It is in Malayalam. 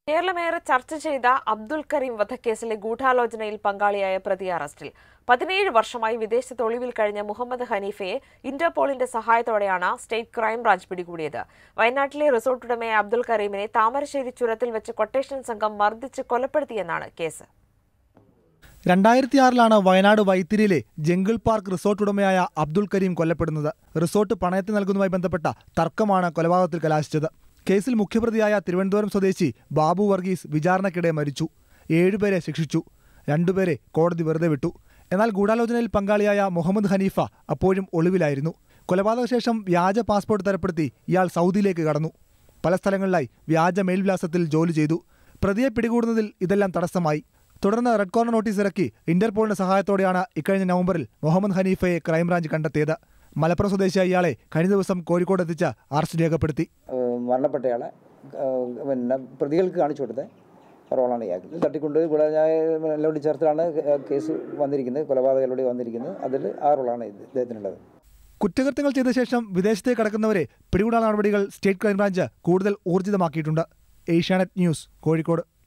കേരളമേറെ ചർച്ച ചെയ്ത അബ്ദുൽ കരീം വധക്കേസിലെ ഗൂഢാലോചനയിൽ പങ്കാളിയായ പ്രതി അറസ്റ്റിൽ 17 വർഷമായി വിദേശത്ത് ഒളിവിൽ കഴിഞ്ഞ മുഹമ്മദ് ഹനീഫയെ ഇന്റർപോളിന്റെ സഹായത്തോടെയാണ് സ്റ്റേറ്റ് ക്രൈംബ്രാഞ്ച് പിടികൂടിയത്. വയനാട്ടിലെ റിസോർട്ട് ഉടമയായ അബ്ദുൽ കരീമിനെ താമരശ്ശേരി ചുരത്തിൽ വെച്ച് ക്വട്ടേഷൻ സംഘം മർദ്ദിച്ച് കൊലപ്പെടുത്തിയെന്നാണ് കേസ്. 2006 വയനാട് വൈത്തിരിയിലെ ജംഗിൾ പാർക്ക് റിസോർട്ട് ഉടമയായ അബ്ദുൽ കരീം കൊല്ലപ്പെടുന്നത്. റിസോർട്ട് പണയത്തിന് നൽകുന്നതുമായി ബന്ധപ്പെട്ട തർക്കമാണ് കൊലപാതകത്തിൽ കലാശിച്ചത്. കേസിൽ മുഖ്യപ്രതിയായ തിരുവനന്തപുരം സ്വദേശി ബാബു വർഗീസ് വിചാരണയ്ക്കിടെ മരിച്ചു. 7 പേരെ ശിക്ഷിച്ചു. 2 പേരെ കോടതി വെറുതെ വിട്ടു. എന്നാൽ ഗൂഢാലോചനയിൽ പങ്കാളിയായ മുഹമ്മദ് ഹനീഫ അപ്പോഴും ഒളിവിലായിരുന്നു. കൊലപാതക ശേഷം വ്യാജ പാസ്പോർട്ട് തരപ്പെടുത്തി ഇയാൾ സൗദിയിലേക്ക് കടന്നു. പല സ്ഥലങ്ങളിലായി വ്യാജ മേൽവിലാസത്തിൽ ജോലി ചെയ്തു. പ്രതിയെ പിടികൂടുന്നതിൽ ഇതെല്ലാം തടസ്സമായി. തുടർന്ന് റെഡ് കോർണർ നോട്ടീസ് ഇറക്കി ഇന്റർപോളിന്റെ സഹായത്തോടെയാണ് ഇക്കഴിഞ്ഞ നവംബറിൽ മുഹമ്മദ് ഹനീഫയെ ക്രൈംബ്രാഞ്ച് കണ്ടെത്തിയത്. മലപ്പുറം സ്വദേശിയായ ഇയാളെ കഴിഞ്ഞ ദിവസം കോഴിക്കോട് എത്തിച്ച് അറസ്റ്റ് രേഖപ്പെടുത്തി. മരണപ്പെട്ടയാളെ പ്രതികൾക്ക് കാണിച്ചു കൊടുത്ത റോളാണ് ഇയാൾക്ക്. തട്ടിക്കൊണ്ട് എല്ലാം ചേർത്താണ് കേസ് വന്നിരിക്കുന്നത്, കൊലപാതകയിലൂടെ വന്നിരിക്കുന്നത്. അതിൽ ആ റോളാണ് ഇദ്ദേഹത്തിനുള്ളത്. കുറ്റകൃത്യങ്ങൾ ചെയ്ത ശേഷം വിദേശത്തേക്ക് കടക്കുന്നവരെ പിടികൂടാൻ നടപടികൾ സ്റ്റേറ്റ് ക്രൈംബ്രാഞ്ച് കൂടുതൽ ഊർജിതമാക്കിയിട്ടുണ്ട്. ഏഷ്യാനെറ്റ് ന്യൂസ്, കോഴിക്കോട്.